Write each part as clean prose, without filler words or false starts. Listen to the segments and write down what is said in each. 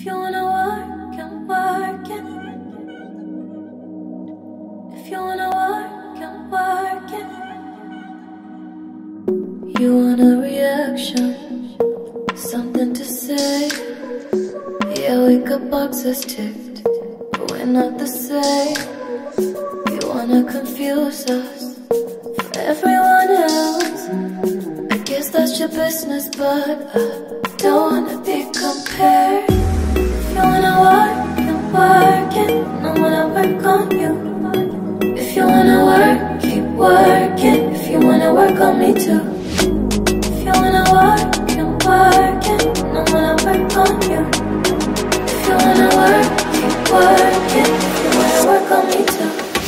If you wanna work, I'm working. If you wanna work, I'm working. You want a reaction, something to say. Yeah, we got boxes ticked, but we're not the same. You wanna confuse us for everyone else. I guess that's your business, but I don't wanna be compared. If you wanna work, I'm working, and I wanna work on you. If you wanna work, keep working. If you wanna work on me too. If you wanna work, I'm working, and I wanna work on you. If you wanna work, keep working. If you wanna work on me too.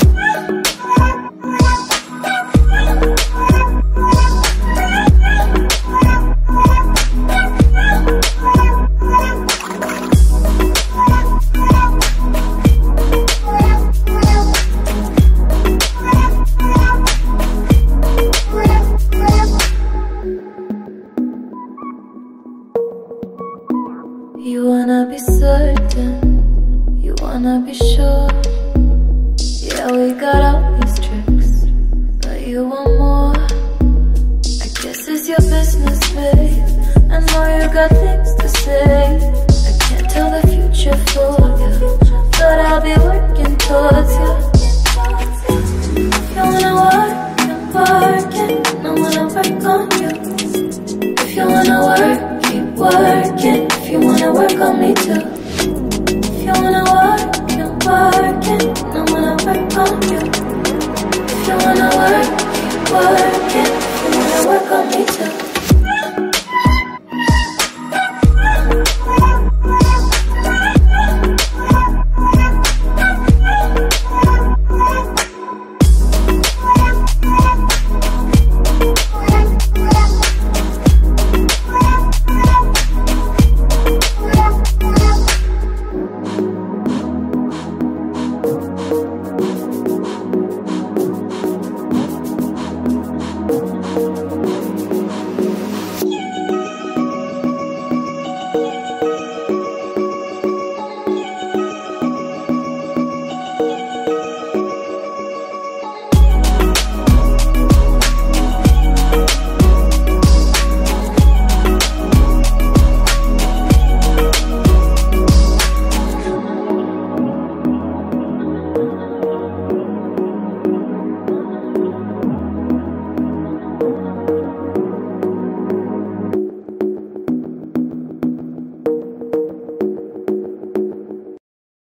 You wanna be certain, you wanna be sure. Yeah, we got all these tricks, but you want more. I guess it's your business, babe. I know you got things to say. I can't tell the future for you, but I'll be working towards you. If you wanna work, I'm working, and I wanna work on you. If you wanna work, keep working. If you wanna work on me too.